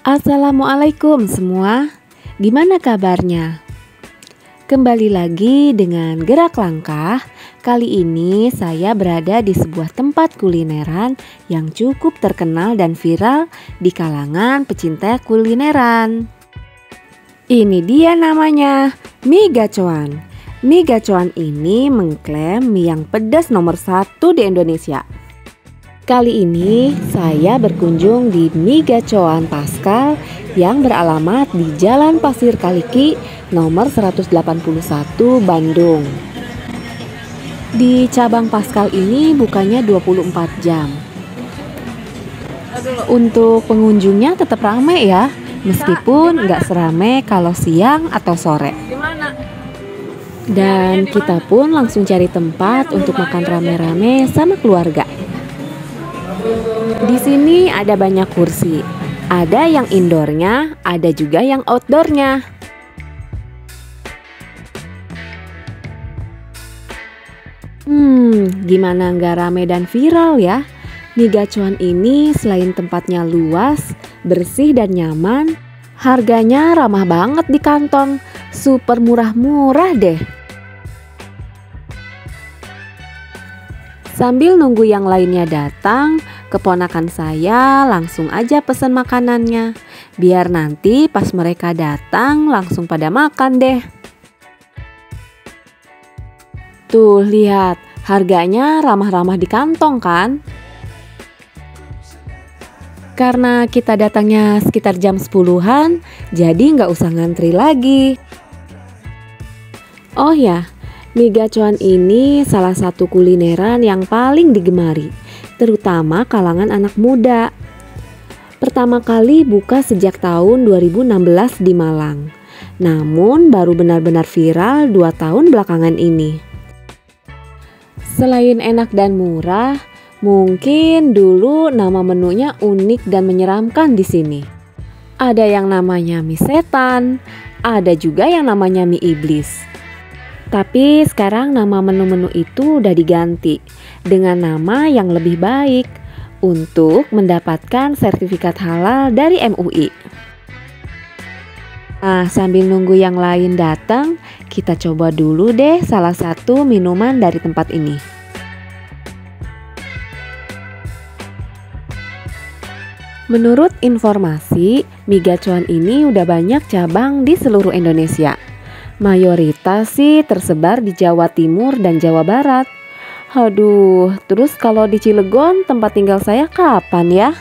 Assalamualaikum semua, gimana kabarnya? Kembali lagi dengan Gerak Langkah. Kali ini saya berada di sebuah tempat kulineran yang cukup terkenal dan viral di kalangan pecinta kulineran. Ini dia namanya, mie gacoan. Mie gacoan ini mengklaim mie yang pedas nomor 1 di Indonesia. Kali ini saya berkunjung di Mie Gacoan Pascal yang beralamat di Jalan Pasir Kaliki nomor 181 Bandung. Di cabang Pascal ini bukanya 24 jam. Untuk pengunjungnya tetap ramai ya, meskipun nggak seramai kalau siang atau sore. Dan kita pun langsung cari tempat untuk makan rame-rame sama keluarga. Di sini ada banyak kursi, ada yang indoornya, ada juga yang outdoornya. Gimana nggak rame dan viral ya? Mie gacoan ini selain tempatnya luas, bersih dan nyaman, harganya ramah banget di kantong, super murah-murah deh. Sambil nunggu yang lainnya datang, keponakan saya langsung aja pesen makanannya. Biar nanti pas mereka datang langsung pada makan deh. Tuh lihat, harganya ramah-ramah di kantong kan? Karena kita datangnya sekitar jam 10-an, jadi nggak usah ngantri lagi. Oh ya, mie gacoan ini salah satu kulineran yang paling digemari, terutama kalangan anak muda. Pertama kali buka sejak tahun 2016 di Malang, namun baru benar-benar viral 2 tahun belakangan ini. Selain enak dan murah, mungkin dulu nama menunya unik dan menyeramkan di sini. Ada yang namanya mie setan, ada juga yang namanya mie iblis. Tapi sekarang nama menu-menu itu udah diganti dengan nama yang lebih baik untuk mendapatkan sertifikat halal dari MUI. Nah, sambil nunggu yang lain datang, kita coba dulu deh salah satu minuman dari tempat ini. Menurut informasi, mie gacoan ini udah banyak cabang di seluruh Indonesia. Mayoritas sih tersebar di Jawa Timur dan Jawa Barat. Aduh, terus kalau di Cilegon tempat tinggal saya kapan ya?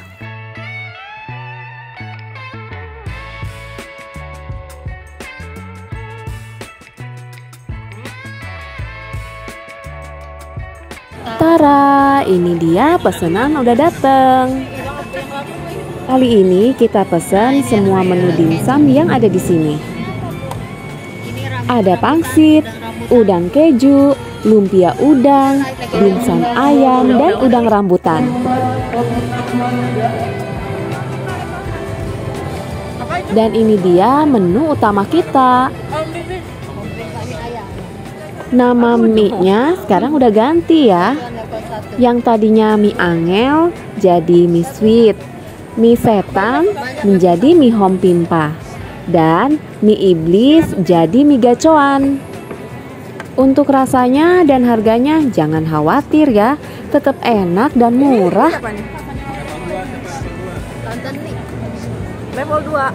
Tara, ini dia pesanan udah dateng. Kali ini kita pesan semua menu dimsum yang ada di sini. Ada pangsit, udang keju, lumpia udang, dimsum ayam, dan udang rambutan. Dan ini dia menu utama kita. Nama mie-nya sekarang udah ganti ya. Yang tadinya mie angel jadi mie sweet, mie setan menjadi mie hom pimpa, dan mie iblis jadi mie gacoan. Untuk rasanya dan harganya jangan khawatir ya, tetap enak dan murah. Level 2.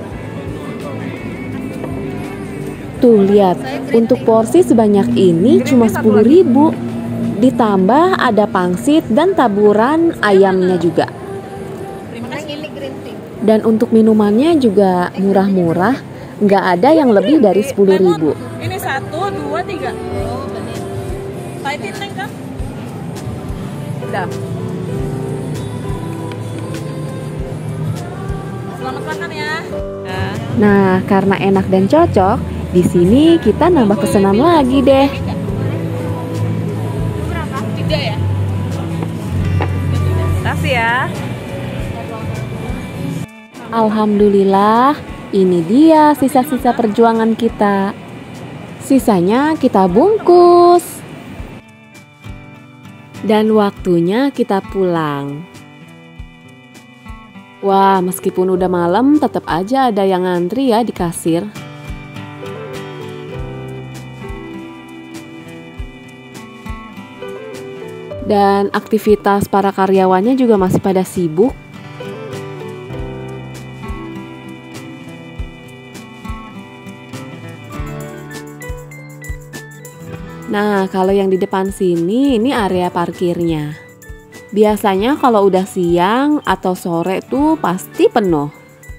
Tuh lihat, untuk porsi sebanyak ini cuma 10.000. Ditambah ada pangsit dan taburan ayamnya juga. Dan untuk minumannya juga murah-murah, nggak ada yang lebih dari 10.000. Ini 1, 2, 3. Paitin neng kan? Udah. Selamat makan ya. Nah, karena enak dan cocok, di sini kita nambah pesanan lagi deh. Berapa? 3 ya? Kasih ya. Alhamdulillah, ini dia sisa-sisa perjuangan kita. Sisanya kita bungkus. Dan waktunya kita pulang. Wah, meskipun udah malam, tetap aja ada yang ngantri ya di kasir. Dan aktivitas para karyawannya juga masih pada sibuk. Nah, kalau yang di depan sini, ini area parkirnya. Biasanya kalau udah siang atau sore tuh pasti penuh.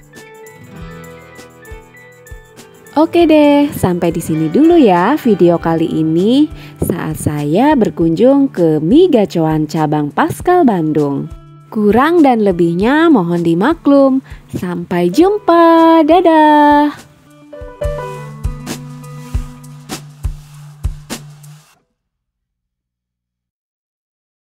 Oke deh, sampai di sini dulu ya video kali ini saat saya berkunjung ke Mie Gacoan cabang Paskal Bandung. Kurang dan lebihnya mohon dimaklum. Sampai jumpa, dadah.